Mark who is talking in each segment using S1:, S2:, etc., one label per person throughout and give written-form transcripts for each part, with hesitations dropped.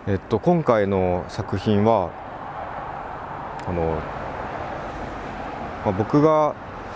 S1: 今回の作品は僕が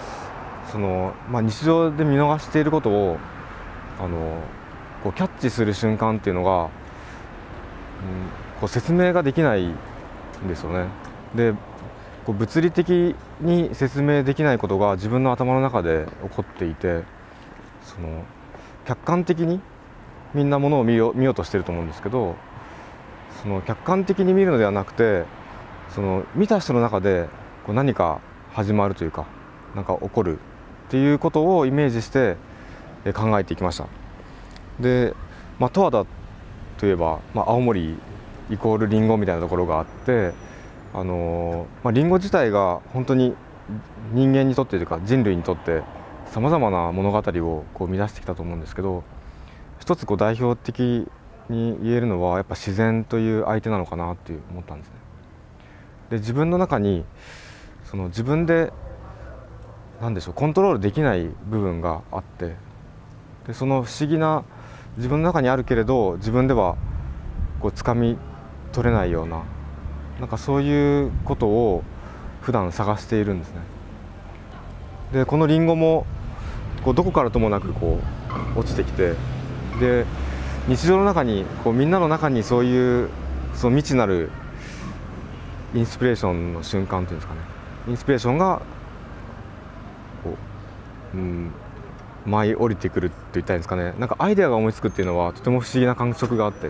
S1: 日常で見逃していることをこうキャッチする瞬間っていうのが、こう説明ができないんですよね。でこう物理的に説明できないことが自分の頭の中で起こっていて、客観的にみんなものを見ようとしてると思うんですけど、その客観的に見るのではなくて、見た人の中でこう何か始まるというか、何か起こるっていうことをイメージして考えていきました。で、十和田といえば、青森イコールリンゴみたいなところがあって、リンゴ自体が本当に人間にとってというか人類にとってさまざまな物語をこう生み出してきたと思うんですけど、一つこう代表的に言えるのはやっぱ自然という相手なのかなって思ったんですね。で自分の中に自分で何でしょう、コントロールできない部分があって、でその不思議な自分の中にあるけれど自分ではこう掴み取れないような、なんかそういうことを普段探しているんですね。でこのリンゴもこうどこからともなくこう落ちてきて、で日常の中にこうみんなの中にそういう未知なるインスピレーションの瞬間というんですかね、インスピレーションがこう、舞い降りてくるって言ったらいいんですかね。なんかアイデアが思いつくっていうのはとても不思議な感触があって、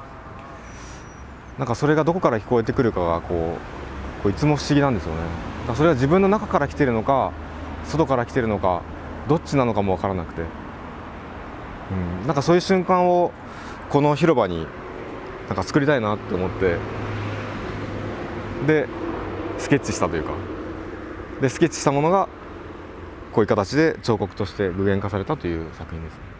S1: なんかそれがどこから聞こえてくるかがこういつも不思議なんですよね。だからそれは自分の中から来てるのか外から来てるのかどっちなのかも分からなくて、なんかそういう瞬間をこの広場になんか作りたいなって思って、でスケッチしたというか、でスケッチしたものがこういう形で彫刻として具現化されたという作品ですね。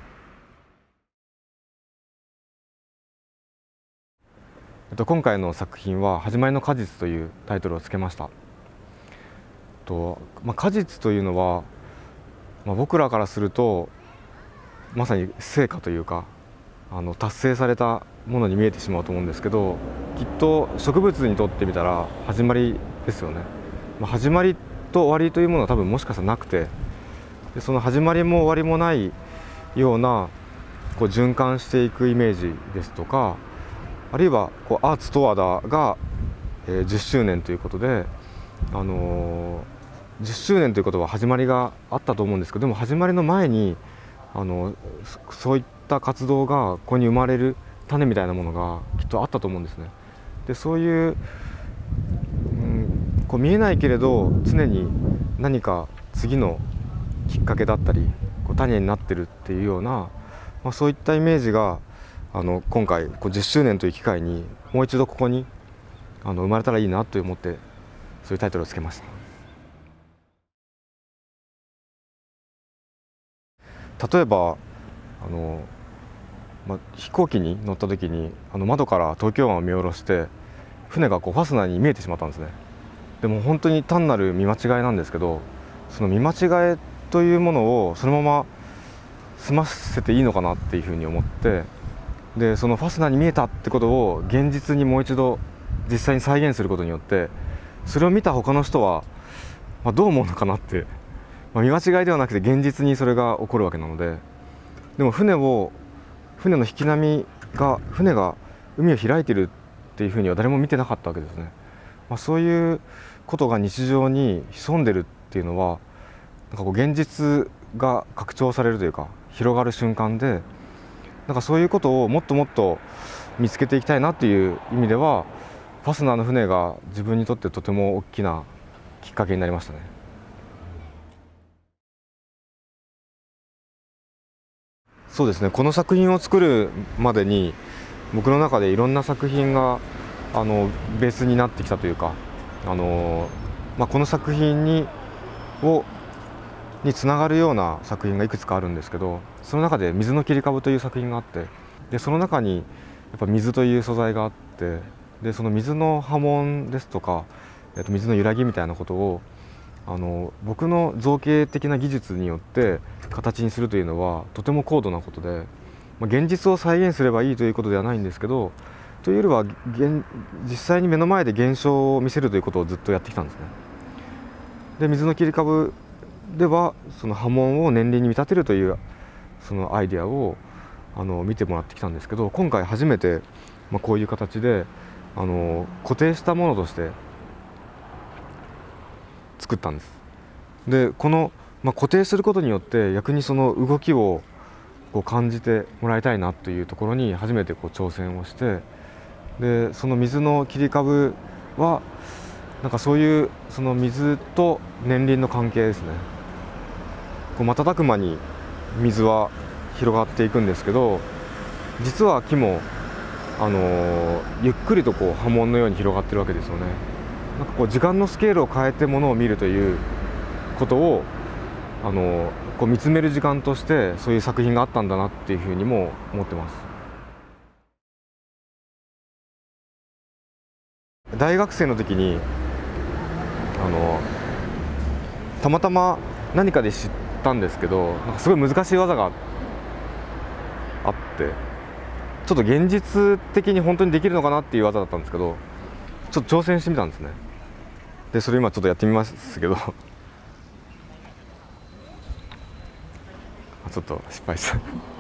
S1: 今回の作品は「始まりの果実」というタイトルをつけました。果実というのは、僕らからするとまさに成果というか達成されたものに見えてしまうと思うんですけど、きっと植物にとってみたら始まりですよね。始まりと終わりというものは多分もしかしたらなくて、でその始まりも終わりもないようなこう循環していくイメージですとか、あるいはこうアーツ十和田が10周年ということで、10周年ということは始まりがあったと思うんですけど、でも始まりの前にそういった活動がここに生まれる種みたいなものがきっとあったと思うんですね。でそういう、こう見えないけれど常に何か次のきっかけだったりこう種になってるっていうような、そういったイメージが今回こう10周年という機会にもう一度ここに生まれたらいいなと思って、そういうタイトルをつけました。例えば飛行機に乗った時に窓から東京湾を見下ろして船がこうファスナーに見えてしまったんですね。でも本当に単なる見間違いなんですけど、その見間違いというものをそのまま済ませていいのかなっていうふうに思って、でそのファスナーに見えたってことを現実にもう一度実際に再現することによって、それを見た他の人はどう思うのかなって、見間違いではなくて現実にそれが起こるわけなので、でも船の引き波が船が海を開いているっていうふうには誰も見てなかったわけですね。そういうことが日常に潜んでるっていうのは、なんかこう現実が拡張されるというか広がる瞬間で、なんかそういうことをもっともっと見つけていきたいなっていう意味では、ファスナーの船が自分にとってとても大きなきっかけになりましたね。そうですね、この作品を作るまでに僕の中でいろんな作品がベースになってきたというか、この作品につながるような作品がいくつかあるんですけど、その中で「水の切り株」という作品があって、でその中にやっぱ水という素材があって、でその水の波紋ですとか水の揺らぎみたいなことを僕の造形的な技術によって形にするというのはとても高度なことで、現実を再現すればいいということではないんですけど、 というよりは実際に目の前で現象を見せるということをずっとやってきたんですね。で水の切り株ではその波紋を年輪に見立てるというそのアイデアを見てもらってきたんですけど、今回初めて、こういう形で固定したものとして作ったんです。でこの、固定することによって逆にその動きをこう感じてもらいたいなというところに初めてこう挑戦をして、でその水の切り株はなんかそういうその水と年輪の関係ですね。こう瞬く間に水は広がっていくんですけど、実は木もゆっくりとこう波紋のように広がってるわけですよね。なんかこう時間のスケールを変えてものを見るということをこう見つめる時間としてそういう作品があったんだなっていうふうにも思ってます。大学生の時にたまたま何かで知ったんですけど、なんかすごい難しい技があって、ちょっと現実的に本当にできるのかなっていう技だったんですけど、ちょっと挑戦してみたんですね。でそれ今ちょっとやってみますけどちょっと失敗した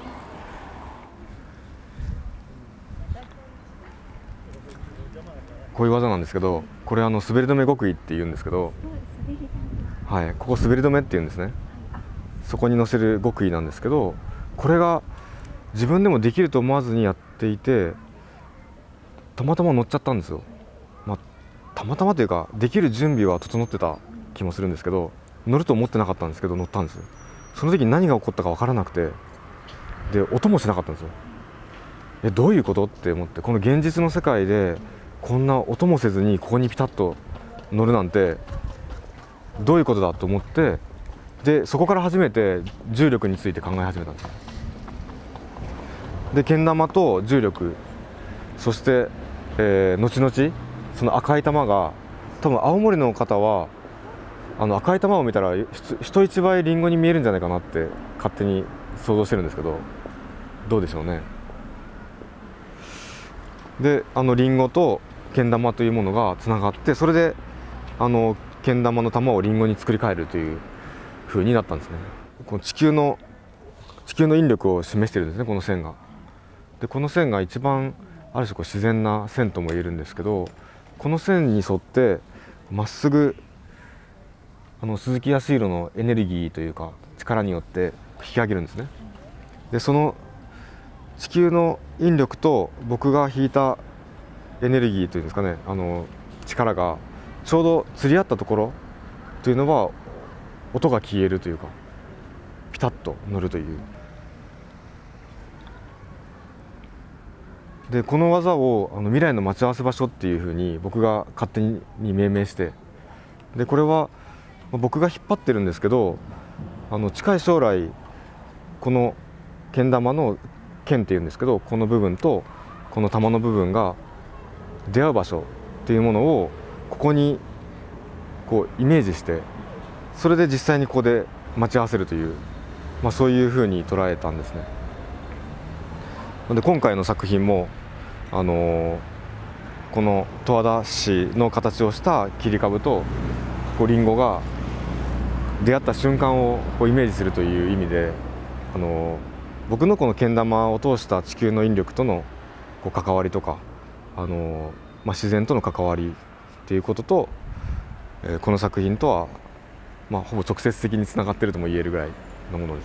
S1: こういう技なんですけど、これ滑り止め極意っていうんですけど、はい、ここ滑り止めっていうんですね。そこに乗せる極意なんですけど、これが自分でもできると思わずにやっていて、たまたま乗っちゃったんですよ。たまたまというかできる準備は整ってた気もするんですけど、乗ると思ってなかったんですけど乗ったんですよ。その時に何が起こったか分からなくて、で音もしなかったんですよ。どういうことって思って、この現実の世界でこんな音もせずにここにピタッと乗るなんてどういうことだと思って、でそこから初めて重力について考え始めたんです。でけん玉と重力、そして、後々その赤い玉が、多分青森の方は赤い玉を見たら人一倍リンゴに見えるんじゃないかなって勝手に想像してるんですけど、どうでしょうね。でリンゴとけん玉というものがつながって、それでけん玉の玉をリンゴに作り変えるという風になったんですね。この地球の引力を示しているんですね、この線が。でこの線が一番ある種こう自然な線とも言えるんですけど、この線に沿ってまっすぐ鈴木康弘のエネルギーというか力によって引き上げるんですね。でその地球の引力と僕が引いたエネルギーというんですかね、力がちょうど釣り合ったところというのは音が消えるというか、ピタッと乗るという。でこの技を未来の待ち合わせ場所っていうふうに僕が勝手に命名して、でこれは僕が引っ張ってるんですけど、近い将来このけん玉の剣っていうんですけど、この部分とこの玉の部分が出会う場所っていうものをここにこうイメージして、それで実際にここで待ち合わせるという、そういうふうに捉えたんですね。で今回の作品もこの十和田市の形をした切り株とこうリンゴが出会った瞬間をこうイメージするという意味で、僕のこのけん玉を通した地球の引力とのこう関わりとか、自然との関わりっていうことと、この作品とは、ほぼ直接的につながっているとも言えるぐらいのものです。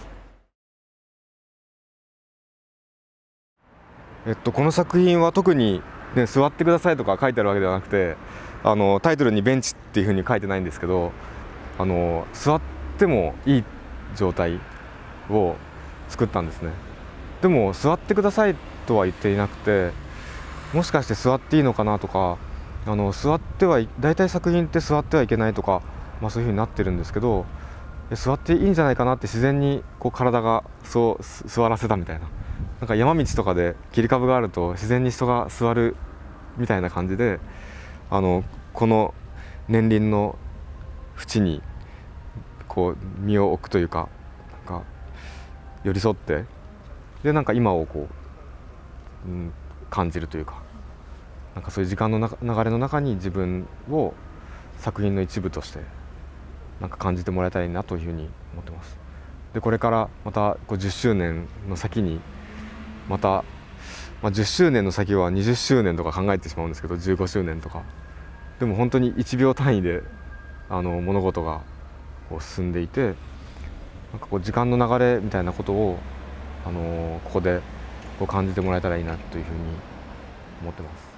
S1: この作品は特に、座ってくださいとか書いてあるわけではなくて、タイトルにベンチっていうふうに書いてないんですけど、座ってもいい状態を作ったんですね。でも座ってくださいとは言っていなくて、もしかして座っていいのかなとか、座っては大体作品って座ってはいけないとか、そういうふうになってるんですけど、座っていいんじゃないかなって自然にこう体がそう座らせたみたいな。なんか山道とかで切り株があると自然に人が座るみたいな感じで、この年輪の縁にこう身を置くというか、なんか寄り添って、でなんか今をこう、感じるというか、 なんかそういう時間の流れの中に自分を作品の一部としてなんか感じてもらいたいなというふうに思ってます。でこれからまたこう10周年の先にまた、10周年の先は20周年とか考えてしまうんですけど、15周年とかでも本当に1秒単位で物事がこう進んでいて、なんかこう時間の流れみたいなことをここでこう感じてもらえたらいいなというふうに思ってます。